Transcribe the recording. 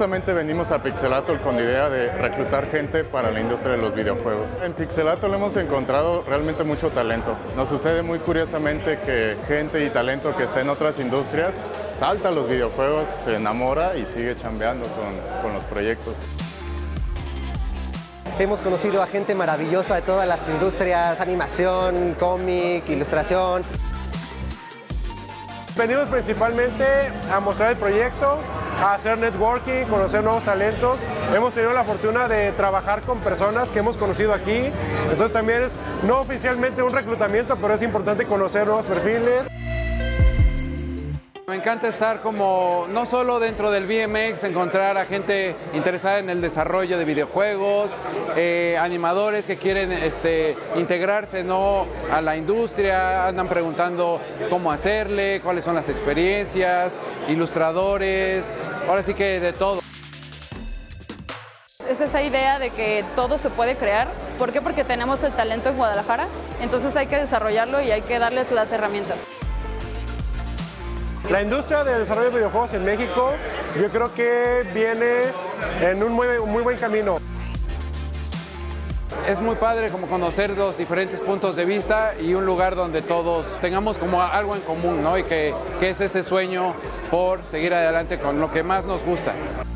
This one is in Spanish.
Precisamente venimos a Pixelatl con la idea de reclutar gente para la industria de los videojuegos. En Pixelatl hemos encontrado realmente mucho talento. Nos sucede muy curiosamente que gente y talento que está en otras industrias salta a los videojuegos, se enamora y sigue chambeando con los proyectos. Hemos conocido a gente maravillosa de todas las industrias, animación, cómic, ilustración. Venimos principalmente a mostrar el proyecto, a hacer networking, conocer nuevos talentos. Hemos tenido la fortuna de trabajar con personas que hemos conocido aquí. Entonces también es no oficialmente un reclutamiento, pero es importante conocer nuevos perfiles. Me encanta estar como, no solo dentro del VMX, encontrar a gente interesada en el desarrollo de videojuegos, animadores que quieren integrarse, ¿no?, a la industria, andan preguntando cómo hacerle, cuáles son las experiencias, ilustradores, ahora sí que de todo. Es esa idea de que todo se puede crear. ¿Por qué? Porque tenemos el talento en Guadalajara, entonces hay que desarrollarlo y hay que darles las herramientas. La industria del desarrollo de videojuegos en México, yo creo que viene en un muy buen camino. Es muy padre como conocer los diferentes puntos de vista y un lugar donde todos tengamos como algo en común, ¿no? Y que es ese sueño por seguir adelante con lo que más nos gusta.